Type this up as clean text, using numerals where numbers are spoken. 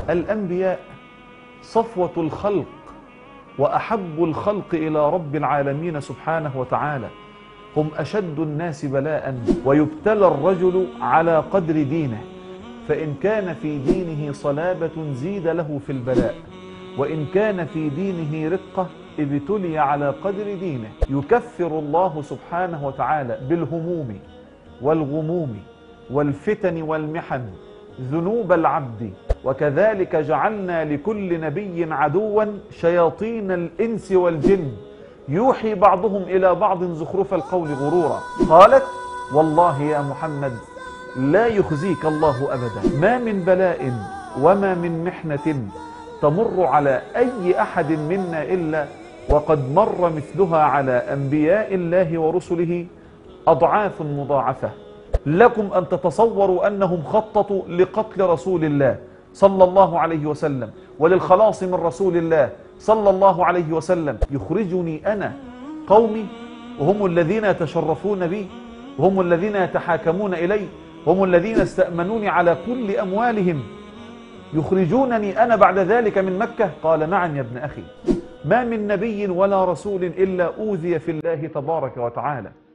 الأنبياء صفوة الخلق وأحب الخلق إلى رب العالمين سبحانه وتعالى، هم أشد الناس بلاء، ويبتلى الرجل على قدر دينه، فإن كان في دينه صلابة زيد له في البلاء، وإن كان في دينه رقة ابتلي على قدر دينه. يكفر الله سبحانه وتعالى بالهموم والغموم والفتن والمحن ذنوب العبد، وكذلك جعلنا لكل نبي عدوا شياطين الإنس والجن يوحي بعضهم إلى بعض زخرف القول غرورا. قالت: والله يا محمد لا يخزيك الله أبدا. ما من بلاء وما من محنة تمر على أي أحد منا إلا وقد مر مثلها على أنبياء الله ورسله أضعاف مضاعفة. لكم أن تتصوروا أنهم خططوا لقتل رسول الله صلى الله عليه وسلم وللخلاص من رسول الله صلى الله عليه وسلم. يخرجني أنا قومي وهم الذين يتشرفون بي، وهم الذين يتحاكمون إلي، هم الذين استأمنوني على كل أموالهم، يخرجونني أنا بعد ذلك من مكة؟ قال: نعم يا ابن أخي، ما من نبي ولا رسول إلا أوذي في الله تبارك وتعالى.